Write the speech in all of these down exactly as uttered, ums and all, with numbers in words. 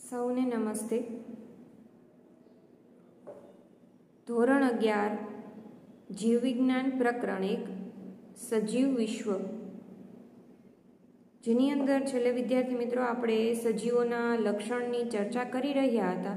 સૌને નમસ્તે. ધોરણ અગિયાર જીવવિજ્ઞાન પ્રકરણ એક સજીવ વિશ્વ, જેની અંદર છેલ્લે વિદ્યાર્થી મિત્રો આપણે સજીવોના લક્ષણની ચર્ચા કરી રહ્યા હતા.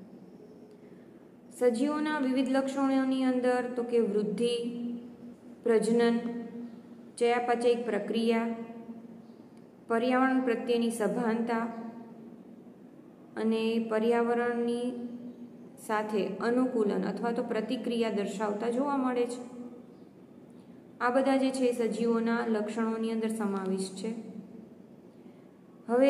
સજીવોના વિવિધ લક્ષણોની અંદર તો કે વૃદ્ધિ, પ્રજનન, ચયાપચયિક પ્રક્રિયા, પર્યાવરણ પ્રત્યેની સભાનતા અને પર્યાવરણની સાથે અનુકૂલન અથવા તો પ્રતિક્રિયા દર્શાવતા જોવા મળે છે. આ બધા જે છે સજીવોના લક્ષણોની અંદર સમાવિષ્ટ છે. હવે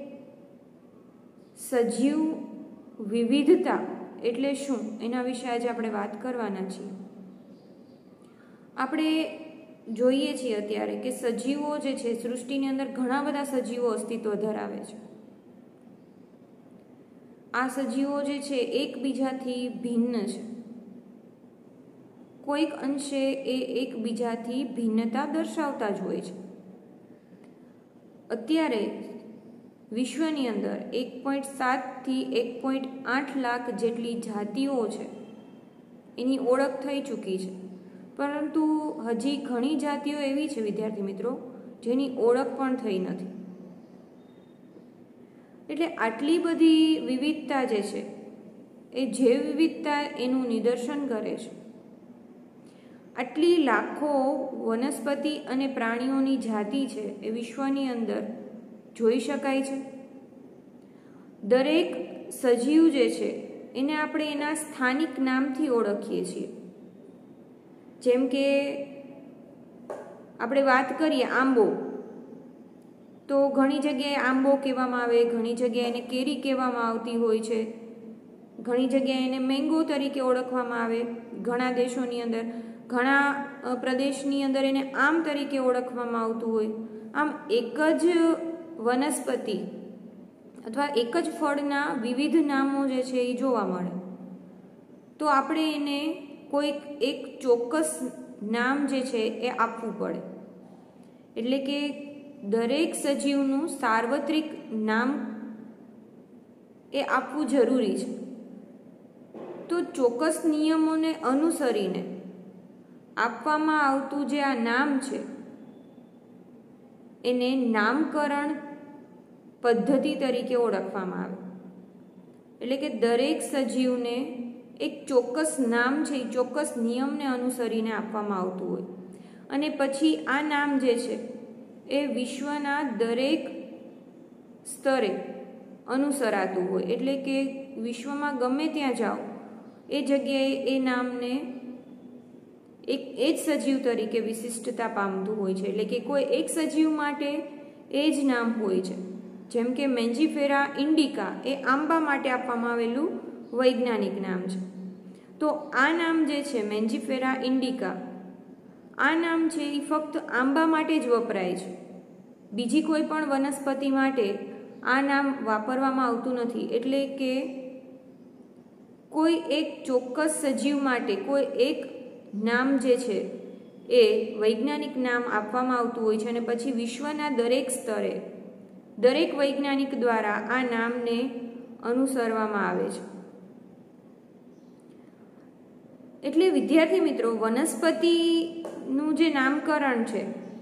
સજીવ વિવિધતા એટલે શું એના વિશે આજે આપણે વાત કરવાના છીએ. આપણે જોઈએ છીએ અત્યારે કે સજીવો જે છે સૃષ્ટિની અંદર ઘણા બધા સજીવો અસ્તિત્વ ધરાવે છે. આ સજીવો જે છે એકબીજાથી ભિન્ન છે. કોઈક અંશે એ એકબીજાથી ભિન્નતા દર્શાવતા જ હોય છે. અત્યારે વિશ્વની અંદર એક પોઈન્ટ સાતથી એક પોઈન્ટ આઠ લાખ જેટલી જાતિઓ છે એની ઓળખ થઈ ચૂકી છે, પરંતુ હજી ઘણી જાતિઓ એવી છે વિદ્યાર્થી મિત્રો જેની ઓળખ પણ થઈ નથી. એટલે આટલી બધી વિવિધતા જે છે એ જૈવ વિવિધતા એનું નિદર્શન કરે છે. આટલી લાખો વનસ્પતિ અને પ્રાણીઓની જાતિ છે એ વિશ્વની અંદર જોઈ શકાય છે. દરેક સજીવ જે છે એને આપણે એના સ્થાનિક નામથી ઓળખીએ છીએ. જેમ કે આપણે વાત કરીએ આંબો, તો ઘણી જગ્યાએ આંબો કહેવામાં આવે, ઘણી જગ્યાએ એને કેરી કહેવામાં આવતી હોય છે, ઘણી જગ્યાએ એને મેંગો તરીકે ઓળખવામાં આવે. ઘણા દેશોની અંદર, ઘણા પ્રદેશની અંદર એને આમ તરીકે ઓળખવામાં આવતું હોય. આમ એક જ વનસ્પતિ અથવા એક જ ફળના વિવિધ નામો જે છે એ જોવા મળે. તો આપણે એને કોઈક એક ચોક્કસ નામ જે છે એ આપવું પડે. એટલે કે દરેક સજીવનું સાર્વત્રિક નામ એ આપવું જરૂરી છે. તો ચોક્કસ નિયમોને અનુસરીને આપવામાં આવતું જે આ નામ છે એને નામકરણ પદ્ધતિ તરીકે ઓળખવામાં આવે. એટલે કે દરેક સજીવને એક ચોક્કસ નામ છે એ ચોક્કસ નિયમને અનુસરીને આપવામાં આવતું હોય, અને પછી આ નામ જે છે એ વિશ્વના દરેક સ્તરે અનુસરાતું હોય. એટલે કે વિશ્વમાં ગમે ત્યાં જાઓ એ જગ્યાએ એ નામને એક એ જ સજીવ તરીકે વિશિષ્ટતા પામતું હોય છે. એટલે કે કોઈ એક સજીવ માટે એ જ નામ હોય છે. જેમ કે મેન્જીફેરા ઇન્ડિકા એ આંબા માટે આપવામાં આવેલું વૈજ્ઞાનિક નામ છે. તો આ નામ જે છે મેન્જીફેરા ઇન્ડિકા, આ નામ છે એ ફક્ત આંબા માટે જ વપરાય છે. બીજી કોઈ પણ વનસ્પતિ માટે આ નામ વાપરવામાં આવતું નથી. એટલે કે કોઈ એક ચોક્કસ સજીવ માટે કોઈ એક નામ જે છે એ વૈજ્ઞાનિક નામ આપવામાં આવતું હોય છે, અને પછી વિશ્વના દરેક સ્તરે દરેક વૈજ્ઞાનિક દ્વારા આ નામને અનુસરવામાં આવે છે. એટલે વિદ્યાર્થી મિત્રો, વનસ્પતિનું જે નામકરણ છે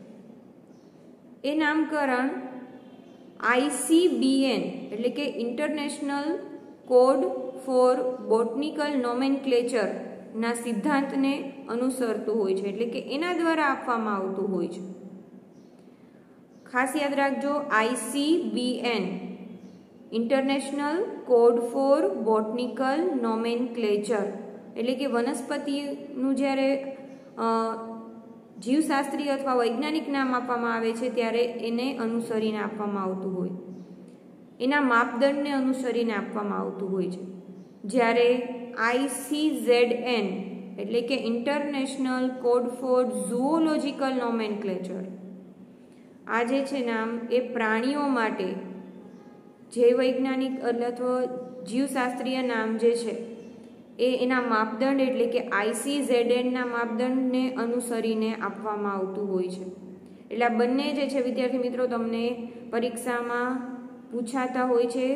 એ નામકરણ આઈ સી બી એન એટલે કે international code for botanical nomenclature ના સિદ્ધાંતને અનુસરતું હોય છે. એટલે કે એના દ્વારા આપવામાં આવતું હોય છે. ખાસ યાદ રાખજો, I C B N international code for botanical nomenclature. એટલે કે વનસ્પતિનું જ્યારે જીવશાસ્ત્રીય અથવા વૈજ્ઞાનિક નામ આપવામાં આવે છે ત્યારે એને અનુસરીને આપવામાં આવતું હોય, એના માપદંડને અનુસરીને આપવામાં આવતું હોય છે. જ્યારે આઈ સી ઝેડ એન એટલે કે international code for zoological nomenclature, આ જે છે નામ એ પ્રાણીઓ માટે જે વૈજ્ઞાનિક અથવા જીવશાસ્ત્રીય નામ જે છે એ એના માપદંડ એટલે કે આઈ સી ઝેડ એનના માપદંડને અનુસરીને આપવામાં આવતું હોય છે. એટલે આ બંને જે છે વિદ્યાર્થી મિત્રો તમને પરીક્ષામાં પૂછાતા હોય છે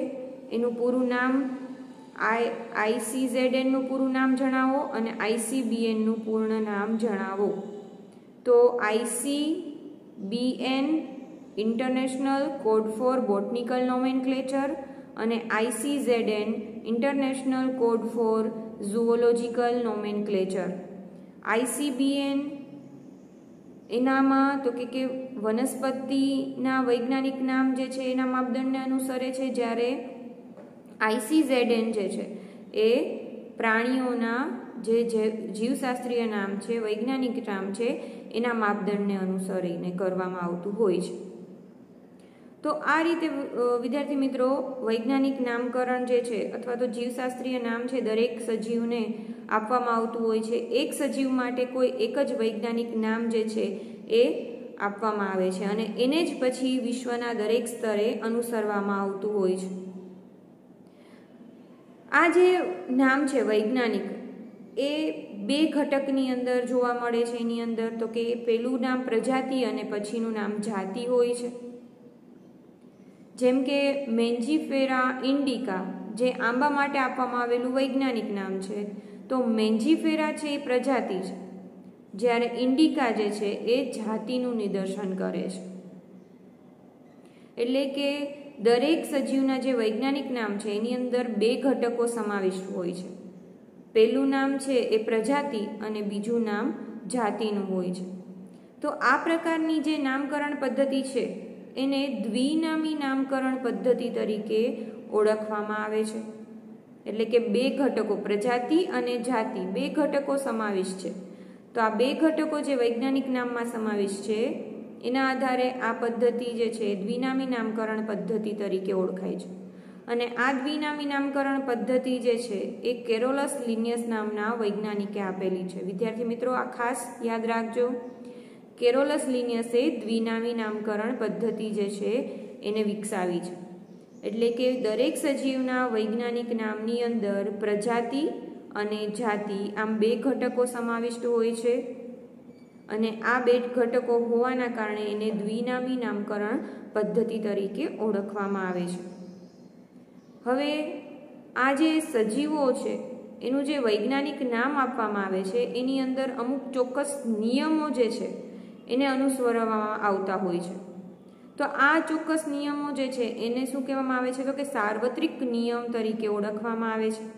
એનું પૂરું નામ, આઈ આઈસીઝેડએનનું પૂરું નામ જણાવો અને આઈસીબીએનનું પૂર્ણ નામ જણાવો. તો ICBN international code for botanical nomenclature અને ICZN international code for zoological nomenclature. ICBN એનામાં તો કે કે વનસ્પતિના વૈજ્ઞાનિક નામ જે છે એના માપદંડને અનુસરે છે, જ્યારે આઈસીઝેડએન જે છે એ પ્રાણીઓના જે જીવશાસ્ત્રીય નામ છે, વૈજ્ઞાનિક નામ છે, એના માપદંડને અનુસરીને કરવામાં આવતું હોય છે. તો આ રીતે વિદ્યાર્થી મિત્રો વૈજ્ઞાનિક નામકરણ જે છે અથવા તો જીવશાસ્ત્રીય નામ છે દરેક સજીવને આપવામાં આવતું હોય છે. એક સજીવ માટે કોઈ એક જ વૈજ્ઞાનિક નામ જે છે એ આપવામાં આવે છે અને એને જ પછી વિશ્વના દરેક સ્તરે અનુસરવામાં આવતું હોય છે. આ જે નામ છે વૈજ્ઞાનિક એ બે ઘટકની અંદર જોવા મળે છે. એની અંદર તો કે પેલું નામ પ્રજાતિ અને પછીનું નામ જાતિ હોય છે. જેમ કે મેન્જીફેરા ઇન્ડિકા જે આંબા માટે આપવામાં આવેલું વૈજ્ઞાનિક નામ છે, તો મેન્જીફેરા છે એ પ્રજાતિ છે, જ્યારે ઇન્ડિકા જે છે એ જાતિનું નિદર્શન કરે છે. એટલે કે દરેક સજીવના જે વૈજ્ઞાનિક નામ છે એની અંદર બે ઘટકો સમાવિષ્ટ હોય છે. પહેલું નામ છે એ પ્રજાતિ અને બીજું નામ જાતિનું હોય છે. તો આ પ્રકારની જે નામકરણ પદ્ધતિ છે એને દ્વિનામી નામકરણ પદ્ધતિ તરીકે ઓળખવામાં આવે છે. એટલે કે બે ઘટકો પ્રજાતિ અને જાતિ બે ઘટકો સમાવિષ્ટ છે. તો આ બે ઘટકો જે વૈજ્ઞાનિક નામમાં સમાવિષ્ટ છે એના આધારે આ પદ્ધતિ જે છે દ્વિનામી નામકરણ પદ્ધતિ તરીકે ઓળખાય છે. અને આ દ્વિનામી નામકરણ પદ્ધતિ જે છે એ કેરોલસ લિનિયસ નામના વૈજ્ઞાનિકે આપેલી છે. વિદ્યાર્થી મિત્રો આ ખાસ યાદ રાખજો, કેરોલસ લિનિયસે દ્વિનામી નામકરણ પદ્ધતિ જે છે એને વિકસાવી છે. એટલે કે દરેક સજીવના વૈજ્ઞાનિક નામની અંદર પ્રજાતિ અને જાતિ આમ બે ઘટકો સમાવિષ્ટ હોય છે અને આ બે ઘટકો હોવાના કારણે એને દ્વિનામી નામકરણ પદ્ધતિ તરીકે ઓળખવામાં આવે છે. હવે આ જે સજીવો છે એનું જે વૈજ્ઞાનિક નામ આપવામાં આવે છે એની અંદર અમુક ચોક્કસ નિયમો જે છે એને અનુસરવામાં આવતા હોય છે. તો આ ચોક્કસ નિયમો જે છે એને શું કહેવામાં આવે છે તો કે સાર્વત્રિક નિયમ તરીકે ઓળખવામાં આવે છે.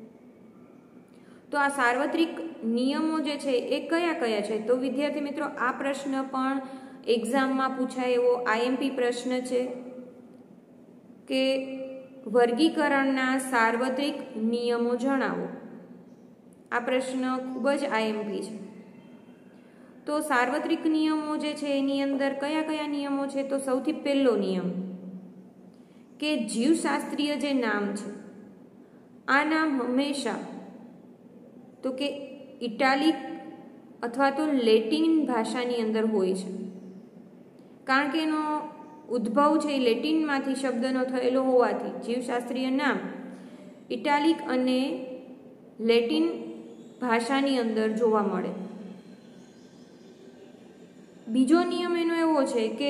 તો આ સાર્વત્રિક નિયમો જે છે એ કયા કયા છે? તો વિદ્યાર્થી મિત્રો આ પ્રશ્ન પણ એક્ઝામમાં પૂછાય એવો આઈએમપી પ્રશ્ન છે કે વર્ગીકરણના સાર્વત્રિક નિયમો જણાવો. આ પ્રશ્ન ખૂબ જ આઈએમપી છે. તો સાર્વત્રિક નિયમો જે છે એની અંદર કયા કયા નિયમો છે? તો સૌથી પહેલો નિયમ કે જીવશાસ્ત્રીય જે નામ છે આ નામ હંમેશા તો કે ઇટાલિક અથવા તો લેટિન ભાષાની અંદર હોય છે, કારણ કે એનો ઉદ્ભવ છે એ લેટિનમાંથી શબ્દનો થયેલો હોવાથી જીવશાસ્ત્રીય નામ ઇટાલિક અને લેટિન ભાષાની અંદર જોવા મળે. બીજો નિયમ એનો એવો છે કે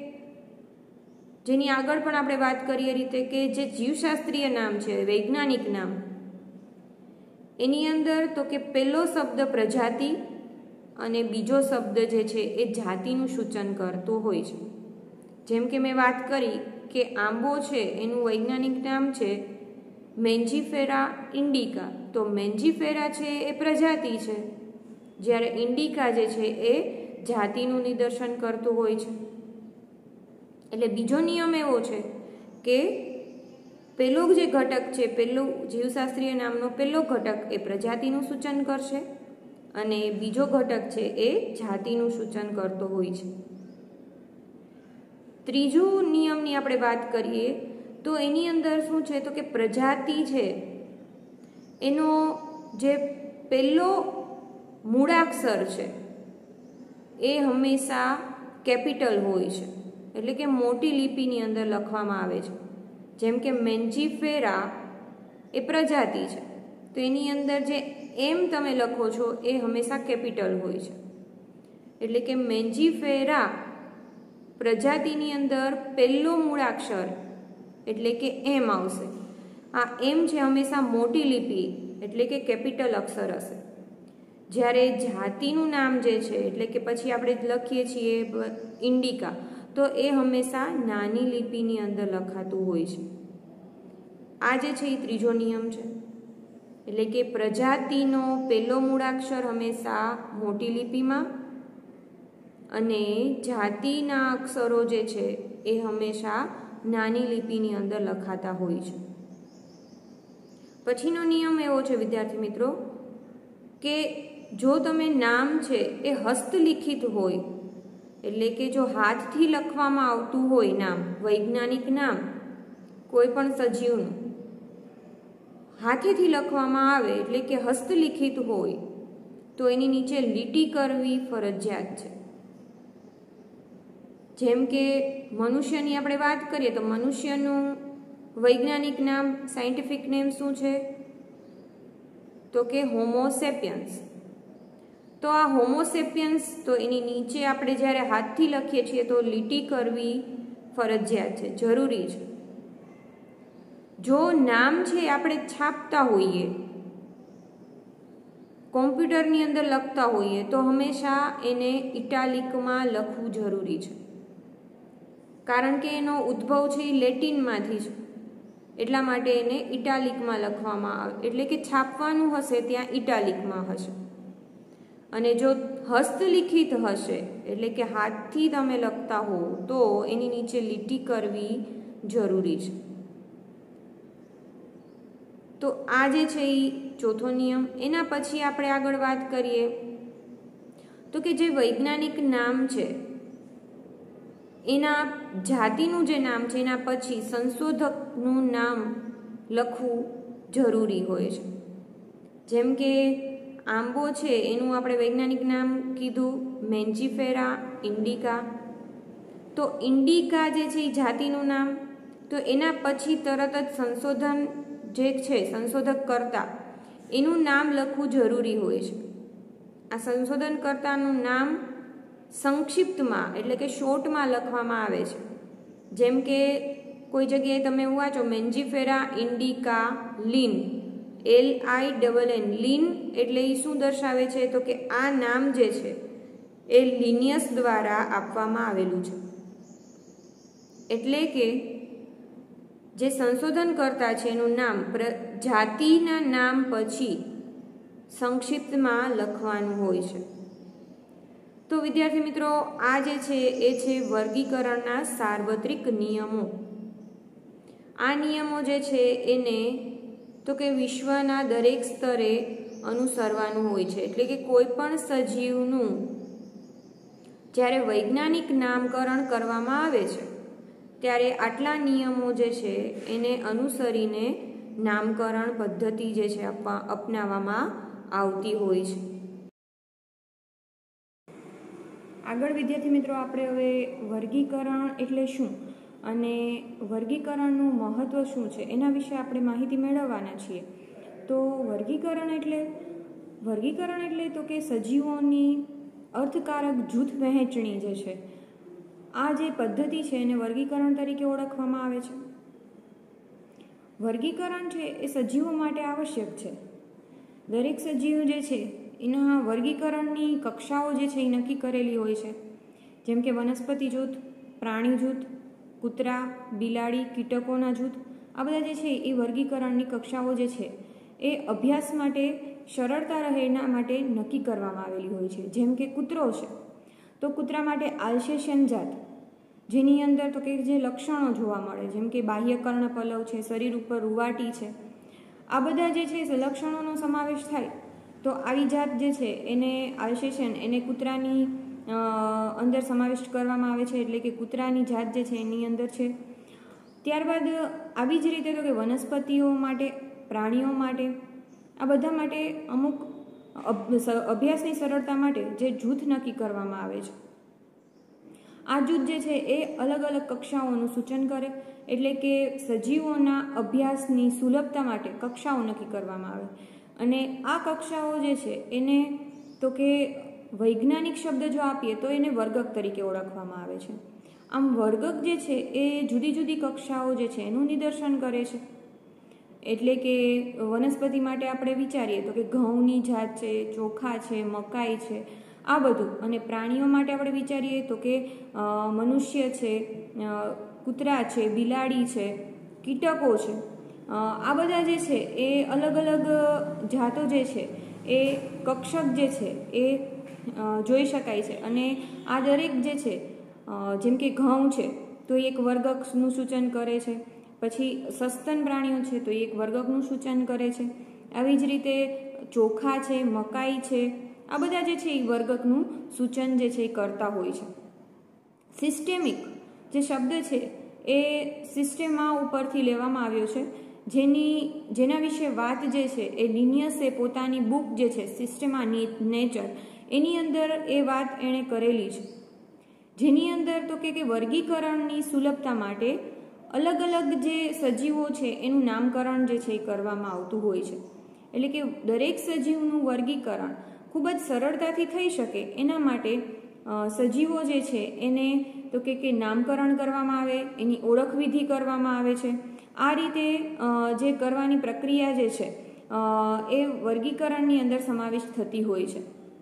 જેની આગળ પણ આપણે વાત કરીએ રીતે કે જે જીવશાસ્ત્રીય નામ છે વૈજ્ઞાનિક નામ એની અંદર તો કે પહેલો શબ્દ પ્રજાતિ અને બીજો શબ્દ જે છે એ જાતિનું સૂચન કરતો હોય છે. જેમ કે મેં વાત કરી કે આંબો છે એનું વૈજ્ઞાનિક નામ છે મેન્જીફેરા ઇન્ડિકા, તો મેન્જીફેરા છે એ પ્રજાતિ છે, જ્યારે ઇન્ડિકા જે છે એ જાતિનું નિદર્શન કરતું હોય છે. એટલે બીજો નિયમ એવો છે કે પહેલો જે ઘટક છે પહેલું જીવશાસ્ત્રીય નામનો પહેલો ઘટક એ પ્રજાતિનું સૂચન કરશે અને બીજો ઘટક છે એ જાતિનું સૂચન કરતો હોય છે. ત્રીજું નિયમની આપણે વાત કરીએ તો એની અંદર શું છે તો કે પ્રજાતિ છે એનો જે પહેલો મૂળાક્ષર છે એ હંમેશા કેપિટલ હોય છે, એટલે કે મોટી લિપિની અંદર લખવામાં આવે છે. જેમ કે મેન્જીફેરા એ પ્રજાતિ છે તો એની અંદર જે એમ તમે લખો છો એ હંમેશા કેપિટલ હોય છે. એટલે કે મેન્જીફેરા પ્રજાતિની અંદર પહેલો મૂળાક્ષર એટલે કે એમ આવશે આ એમ છે હંમેશા મોટી લિપિ એટલે કે કેપિટલ અક્ષર હશે, જ્યારે જાતિનું નામ જે છે એટલે કે પછી આપણે લખીએ છીએ ઇન્ડિકા, તો એ હંમેશા નાની લિપિની અંદર લખાતું હોય છે. આ જે છે એ ત્રીજો નિયમ છે, એટલે કે પ્રજાતિનો પહેલો મૂળાક્ષર હંમેશા મોટી લિપિમાં અને જાતિના અક્ષરો જે છે એ હંમેશા નાની લિપિની અંદર લખાતા હોય છે. પછીનો નિયમ એવો છે વિદ્યાર્થી મિત્રો કે જો તમે નામ છે એ હસ્તલિખિત હોય, એટલે કે જો હાથથી લખવામાં આવતું હોય નામ, વૈજ્ઞાનિક નામ કોઈ પણ સજીવનું હાથેથી લખવામાં આવે એટલે કે હસ્તલિખિત હોય તો એની નીચે લીટી કરવી ફરજિયાત છે. જેમ કે મનુષ્યની આપણે વાત કરીએ તો મનુષ્યનું વૈજ્ઞાનિક નામ, સાયન્ટિફિક નેમ શું છે? તો કે હોમોસેપિયન્સ. તો આ હોમોસેપિયન્સ, તો એની નીચે આપણે જ્યારે હાથથી લખીએ છીએ તો લીટી કરવી ફરજિયાત છે, જરૂરી છે. જો નામ છે આપણે છાપતા હોઈએ, કોમ્પ્યુટરની અંદર લખતા હોઈએ તો હંમેશા એને ઇટાલિકમાં લખવું જરૂરી છે, કારણ કે એનો ઉદ્ભવ છે એ લેટિનમાંથી છે, એટલા માટે એને ઇટાલિકમાં લખવામાં આવે, એટલે કે છાપવાનું હશે ત્યાં ઇટાલિકમાં હશે. અને જો હસ્તલિખિત હશે એટલે કે હાથથી તમે લખતા હો તો એની નીચે લીટી કરવી જરૂરી છે. તો આ જે છે એ ચોથો નિયમ. એના પછી આપણે આગળ વાત કરીએ તો કે જે વૈજ્ઞાનિક નામ છે એના જાતિનું જે નામ છે એના પછી સંશોધકનું નામ લખવું જરૂરી હોય છે. જેમ કે આંબો છે એનું આપણે વૈજ્ઞાનિક નામ કીધું મેન્જીફેરા ઇન્ડિકા, તો ઇન્ડિકા જે છે એ જાતિનું નામ, તો એના પછી તરત જ સંશોધન જે છે સંશોધક કરતા એનું નામ લખવું જરૂરી હોય છે. આ સંશોધનકર્તાનું નામ સંક્ષિપ્તમાં એટલે કે શોર્ટમાં લખવામાં આવે છે. જેમ કે કોઈ જગ્યાએ તમે એવું વાંચો Mangifera indica Linn, L I double N, Linn એટલે એ શું દર્શાવે છે? તો કે આ નામ જે છે એ લિનિયસ દ્વારા આપવામાં આવેલું છે, એટલે કે જે સંશોધન કરતા છે એનું નામ જાતિના નામ પછી સંક્ષિપ્તમાં લખવાનું હોય છે. તો વિદ્યાર્થી મિત્રો આ જે છે એ છે વર્ગીકરણના સાર્વત્રિક નિયમો. આ નિયમો જે છે એને તો કે વિશ્વના દરેક સ્તરે અનુસરવાનું હોય છે, એટલે કે કોઈ પણ સજીવનું જ્યારે વૈજ્ઞાનિક નામકરણ કરવામાં આવે છે ત્યારે આટલા નિયમો જે છે એને અનુસરીને નામકરણ પદ્ધતિ જે છે અપનાવવામાં આવતી હોય છે. આગળ વિદ્યાર્થી મિત્રો આપણે હવે વર્ગીકરણ એટલે શું અને વર્ગીકરણનું મહત્ત્વ શું છે એના વિશે આપણે માહિતી મેળવવાના છીએ. તો વર્ગીકરણ એટલે વર્ગીકરણ એટલે તો કે સજીવોની અર્થકારક જૂથ વહેંચણી જે છે, આ જે પદ્ધતિ છે એને વર્ગીકરણ તરીકે ઓળખવામાં આવે છે. વર્ગીકરણ છે એ સજીવો માટે આવશ્યક છે. દરેક સજીવ જે છે એના વર્ગીકરણની કક્ષાઓ જે છે એ નક્કી કરેલી હોય છે. જેમ કે વનસ્પતિ જૂથ, પ્રાણી જૂથ, કૂતરા, બિલાડી, કીટકોના જૂથ, આ બધા જે છે એ વર્ગીકરણની કક્ષાઓ જે છે એ અભ્યાસ માટે સરળતા રહે એના માટે નક્કી કરવામાં આવેલી હોય છે. જેમ કે કૂતરો છે તો કૂતરા માટે આલ્સેશિયન જાત, જેની અંદર તો કે જે લક્ષણો જોવા મળે, જેમ કે બાહ્ય કર્ણપલવ છે, શરીર ઉપર રૂવાટી છે, આ બધા જે છે લક્ષણોનો સમાવેશ થાય તો આવી જાત જે છે એને આલ્સેશિયન એને કૂતરાની અંદર સમાવેશ કરવામાં આવે છે, એટલે કે કૂતરાની જાત જે છે એની અંદર છે. ત્યારબાદ આવી જ રીતે તો કે વનસ્પતિઓ માટે, પ્રાણીઓ માટે, આ બધા માટે અમુક અભ્યાસની સરળતા માટે જે જૂથ નક્કી કરવામાં આવે છે. આ જૂથ જે છે એ અલગ અલગ કક્ષાઓનું સૂચન કરે, એટલે કે સજીવોના અભ્યાસની સુલભતા માટે કક્ષાઓ નક્કી કરવામાં આવે. અને આ કક્ષાઓ જે છે એને તો કે વૈજ્ઞાનિક શબ્દ જો આપીએ તો એને વર્ગક તરીકે ઓળખવામાં આવે છે. આમ વર્ગક જે છે એ જુદી જુદી કક્ષાઓ જે છે એનું નિદર્શન કરે છે. એટલે કે વનસ્પતિ માટે આપણે વિચારીએ તો કે ઘઉંની જાત છે, ચોખા છે, મકાઈ છે, આ બધું. અને પ્રાણીઓ માટે આપણે વિચારીએ તો કે મનુષ્ય છે, કૂતરા છે, બિલાડી છે, કીટકો છે, આ બધા જે છે એ અલગ અલગ જાતો જે છે એ કક્ષક જે છે એ જોઈ શકાય છે. અને આ દરેક જે છે જેમ કે ઘઉં છે તો એ એક વર્ગકનું સૂચન કરે છે, પછી સસ્તન પ્રાણીઓ છે તો એ એક વર્ગકનું સૂચન કરે છે. આવી જ રીતે ચોખા છે, મકાઈ છે, આ બધા જે છે એ વર્ગકનું સૂચન જે છે એ કરતા હોય છે. સિસ્ટેમિક જે શબ્દ છે એ સિસ્ટેમા ઉપરથી લેવામાં આવ્યો છે, જેની જેના વિશે વાત જે છે એ લિનિયસે પોતાની બુક જે છે સિસ્ટેમા નેચર એની અંદર એ વાત એણે કરેલી છે, જેની અંદર તો કે વર્ગીકરણની સુલભતા માટે અલગ અલગ જે સજીવો છે એનું નામકરણ જે છે એ કરવામાં આવતું હોય છે. એટલે કે દરેક સજીવનું વર્ગીકરણ ખૂબ જ સરળતાથી થઈ શકે એના માટે સજીવો જે છે એને તો કે કે નામકરણ કરવામાં આવે, એની ઓળખ વિધિ કરવામાં આવે છે. આ રીતે જે કરવાની પ્રક્રિયા જે છે એ વર્ગીકરણની અંદર સમાવિષ્ટ થતી હોય છે.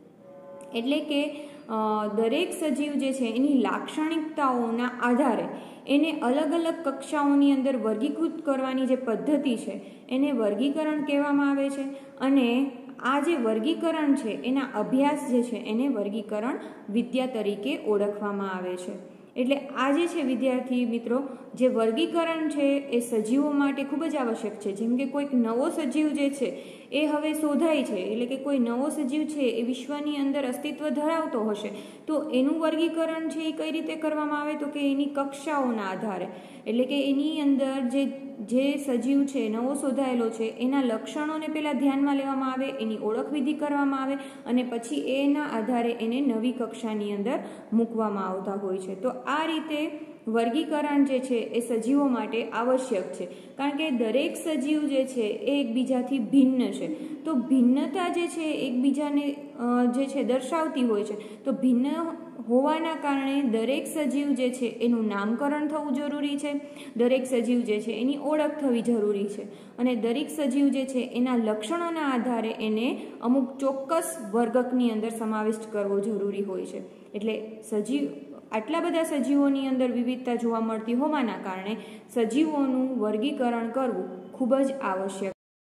એટલે કે દરેક સજીવ જે છે એની લાક્ષણિકતાઓના આધારે એને અલગ અલગ કક્ષાઓની અંદર વર્ગીકૃત કરવાની જે પદ્ધતિ છે એને વર્ગીકરણ કહેવામાં આવે છે. અને આ જે વર્ગીકરણ છે એના અભ્યાસ જે છે એને વર્ગીકરણ વિદ્યા તરીકે ઓળખવામાં આવે છે. એટલે આ જે છે વિદ્યાર્થી મિત્રો, જે વર્ગીકરણ છે એ સજીવો માટે ખૂબ જ આવશ્યક છે. જેમ કે કોઈક નવો સજીવ જે છે એ હવે શોધાય છે, એટલે કે કોઈ નવો સજીવ છે એ વિશ્વની અંદર અસ્તિત્વ ધરાવતો હશે તો એનું વર્ગીકરણ છે એ કઈ રીતે કરવામાં આવે તો કે એની કક્ષાઓના આધારે. એટલે કે એની અંદર જે જે સજીવ છે નવો શોધાયેલો છે એના લક્ષણોને પહેલાં ધ્યાનમાં લેવામાં આવે, એની ઓળખ વિધિ કરવામાં આવે અને પછી એના આધારે એને નવી કક્ષાની અંદર મૂકવામાં આવતા હોય છે. તો આ રીતે વર્ગીકરણ જે છે એ સજીવો માટે આવશ્યક છે, કારણ કે દરેક સજીવ જે છે એ એકબીજાથી ભિન્ન છે. તો ભિન્નતા જે છે એકબીજાને જે છે દર્શાવતી હોય છે. તો ભિન્ન હોવાના કારણે દરેક સજીવ જે છે એનું નામકરણ થવું જરૂરી છે, દરેક સજીવ જે છે એની ઓળખ થવી જરૂરી છે અને દરેક સજીવ જે છે એના લક્ષણોના આધારે એને અમુક ચોક્કસ વર્ગકની અંદર સમાવિષ્ટ કરવો જરૂરી હોય છે. એટલે સજીવ આટલા બધા સજીવોની અંદર વિવિધતા જોવા મળતી હોવાના કારણે સજીવોનું વર્ગીકરણ કરવું ખૂબ જ આવશ્યક.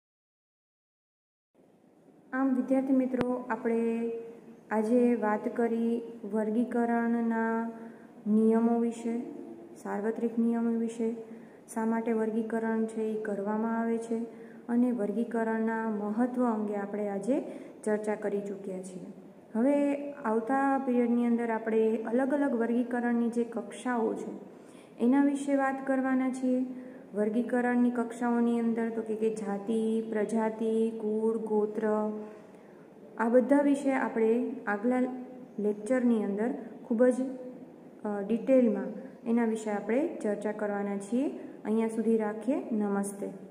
આમ વિદ્યાર્થી મિત્રો, આપણે આજે વાત કરી વર્ગીકરણના નિયમો વિશે, સાર્વત્રિક નિયમો વિશે, શા માટે વર્ગીકરણ છે એ કરવામાં આવે છે અને વર્ગીકરણના મહત્ત્વ અંગે આપણે આજે ચર્ચા કરી ચૂક્યા છીએ. હવે આવતા પિરિયડની અંદર આપણે અલગ અલગ વર્ગીકરણની જે કક્ષાઓ છે એના વિશે વાત કરવાના છીએ. વર્ગીકરણની કક્ષાઓની અંદર તો કે જાતિ, પ્રજાતિ, કુળ, ગોત્ર, આ બધા વિશે આપણે આગલા લેક્ચરની અંદર ખૂબ જ ડિટેલમાં એના વિશે આપણે ચર્ચા કરવાના છીએ. અહીંયા સુધી રાખીએ. નમસ્તે.